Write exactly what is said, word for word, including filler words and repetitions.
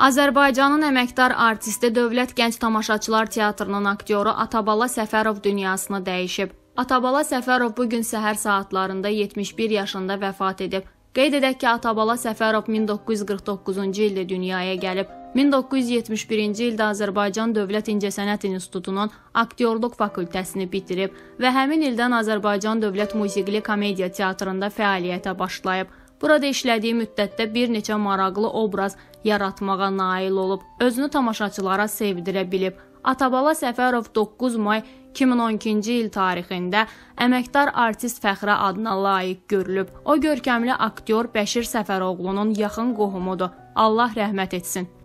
Azərbaycanın əməkdar artisti Dövlət Gənc Tamaşaçılar Teatrının aktyoru Atabala Səfərov dünyasını dəyişib. Atabala Səfərov bugün səhər saatlarında yetmiş bir yaşında vəfat edib. Qeyd edək ki, Atabala Səfərov min doqquz yüz qırx doqquzuncu ildə dünyaya gəlib. min doqquz yüz yetmiş birinci ildə Azərbaycan Dövlət İncəsənət İnstitutunun aktyorluq fakültəsini bitirib və həmin ildən Azərbaycan Dövlət Musiqili Komediya Teatrında fəaliyyətə başlayıb. Burada işlədiyi müddətdə bir neçə maraqlı obraz yaratmağa nail olub, özünü tamaşaçılara sevdirə bilib. Atabala Səfərov doqquz may iki min on ikinci il tarixində əməkdar artist fəxri adına layiq görülüb. O görkəmli aktyor Bəşir Səfəroğlunun yaxın qohumudur. Allah rəhmət etsin.